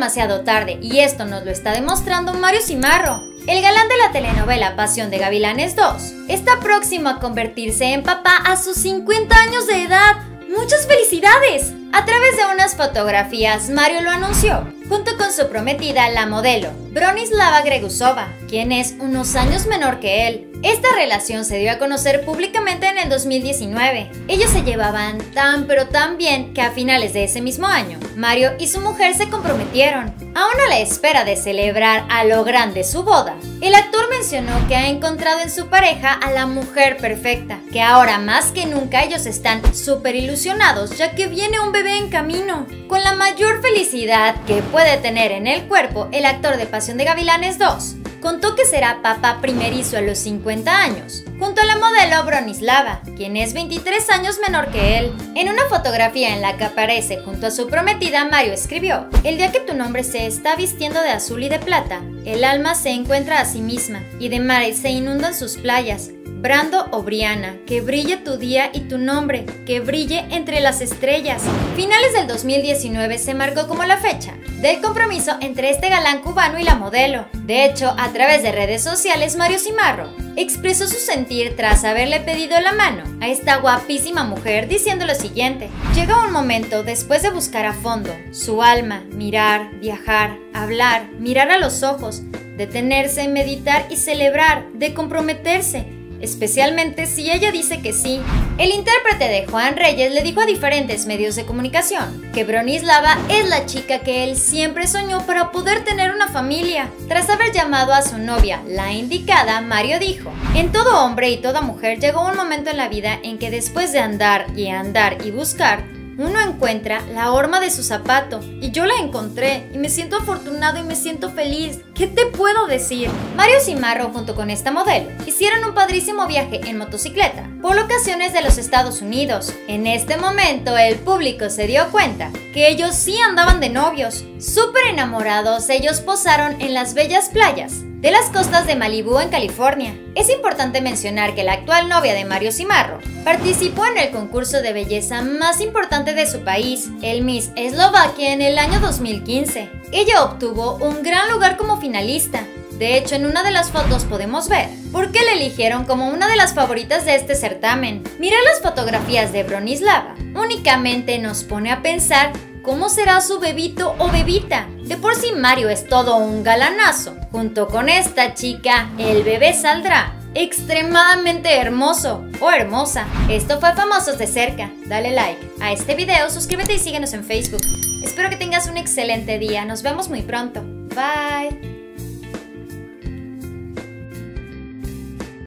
demasiado tarde y esto nos lo está demostrando Mario Cimarro. El galán de la telenovela Pasión de Gavilanes 2 está próximo a convertirse en papá a sus 50 años de edad. ¡Muchas felicidades! A través de unas fotografías, Mario lo anunció, junto con su prometida, la modelo Bronislava Gregusova, quien es unos años menor que él. Esta relación se dio a conocer públicamente en el 2019. Ellos se llevaban tan pero tan bien que a finales de ese mismo año, Mario y su mujer se comprometieron. Aún a la espera de celebrar a lo grande su boda, el actor mencionó que ha encontrado en su pareja a la mujer perfecta, que ahora más que nunca ellos están súper ilusionados ya que viene un bebé en camino. Con la mayor felicidad que puede tener en el cuerpo, el actor de Pasión de Gavilanes 2 contó que será papá primerizo a los 50 años, junto a la modelo Bronislava, quien es 23 años menor que él. En una fotografía en la que aparece junto a su prometida, Mario escribió: "El día que tu nombre se está vistiendo de azul y de plata, el alma se encuentra a sí misma, y de mares se inundan sus playas. Brando o Briana, que brille tu día y tu nombre, que brille entre las estrellas". Finales del 2019 se marcó como la fecha del compromiso entre este galán cubano y la modelo. De hecho, a través de redes sociales, Mario Cimarro expresó su sentir tras haberle pedido la mano a esta guapísima mujer, diciendo lo siguiente: "Llega un momento después de buscar a fondo su alma, mirar, viajar, hablar, mirar a los ojos, detenerse, meditar y celebrar, de comprometerse, especialmente si ella dice que sí". El intérprete de Juan Reyes le dijo a diferentes medios de comunicación que Bronislava es la chica que él siempre soñó para poder tener una familia. Tras haber llamado a su novia la indicada, Mario dijo: "En todo hombre y toda mujer llegó un momento en la vida en que después de andar y buscar, uno encuentra la horma de su zapato, y yo la encontré, y me siento afortunado y me siento feliz. ¿Qué te puedo decir?". Mario Cimarro junto con esta modelo hicieron un padrísimo viaje en motocicleta por locaciones de los Estados Unidos. En este momento el público se dio cuenta que ellos sí andaban de novios. Súper enamorados, ellos posaron en las bellas playas de las costas de Malibú en California. Es importante mencionar que la actual novia de Mario Cimarro participó en el concurso de belleza más importante de su país, el Miss Eslovaquia, en el año 2015. Ella obtuvo un gran lugar como finalista. De hecho, en una de las fotos podemos ver por qué la eligieron como una de las favoritas de este certamen. Mirar las fotografías de Bronislava únicamente nos pone a pensar cómo será su bebito o bebita. De por sí Mario es todo un galanazo. Junto con esta chica, el bebé saldrá extremadamente hermoso o hermosa. Esto fue Famosos de Cerca. Dale like a este video, suscríbete y síguenos en Facebook. Espero que tengas un excelente día. Nos vemos muy pronto. Bye.